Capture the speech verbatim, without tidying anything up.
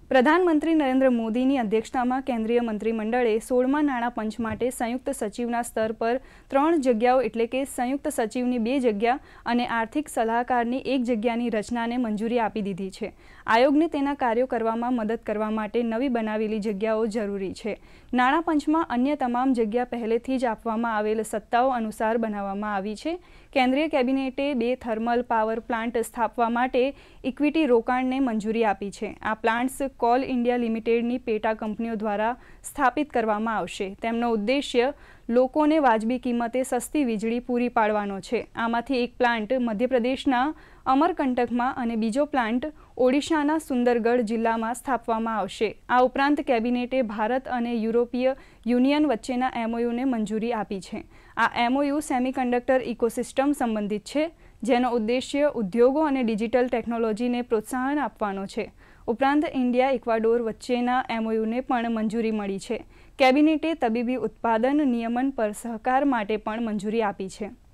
પ્રધાનમંત્રી નરેન્દ્ર મોદીની અધ્યક્ષતામાં કેન્દ્રીય મંત્રીમંડળે સોળમા નાણાં પંચ માટે સંયુક્ત સચિવના સ્તર પર ત્રણ જગ્યાઓ એટલે કે સંયુક્ત સચિવની બે જગ્યા અને આર્થિક સલાહકારની એક જગ્યાની રચનાને મંજૂરી આપી દીધી છે. આયોગને તેના કાર્યો કરવામાં મદદ કરવા માટે નવી બનાવેલી જગ્યાઓ જરૂરી છે. નાણાં પંચમાં અન્ય તમામ જગ્યા પહેલેથી જ આપવામાં આવેલ સત્તાઓ અનુસાર બનાવવામાં આવી છે. કેન્દ્રીય કેબિનેટે બે થર્મલ પાવર પ્લાન્ટ સ્થાપવા માટે ઇક્વિટી રોકાણને મંજૂરી આપી છે. આ પ્લાન્ટ્સ કોલ ઇન્ડિયા લિમિટેડની પેટા કંપનીઓ દ્વારા સ્થાપિત કરવામાં આવશે. તેમનો ઉદ્દેશ્ય લોકોને વાજબી કિંમતે સસ્તી વીજળી પૂરી પાડવાનો છે. આમાંથી એક પ્લાન્ટ મધ્યપ્રદેશના અમરકંટકમાં અને બીજો પ્લાન્ટ ઓડિશાના સુંદરગઢ જિલ્લામાં સ્થાપવામાં આવશે. આ ઉપરાંત કેબિનેટે ભારત અને યુરોપીય યુનિયન વચ્ચેના એમઓયુને મંજૂરી આપી છે. આ એમઓયુ સેમિકન્ડક્ટર ઇકોસિસ્ટમ સંબંધિત છે, જેનો ઉદ્દેશ્ય ઉદ્યોગો અને ડિજિટલ ટેકનોલોજીને પ્રોત્સાહન આપવાનો છે. ઉપરાંત ઇન્ડિયા ઇક્વાડોર વચ્ચેના એમઓયુને પણ મંજૂરી મળી છે. કેબિનેટે તબીબી ઉત્પાદન નિયમન પર સહકાર માટે પણ મંજૂરી આપી છે.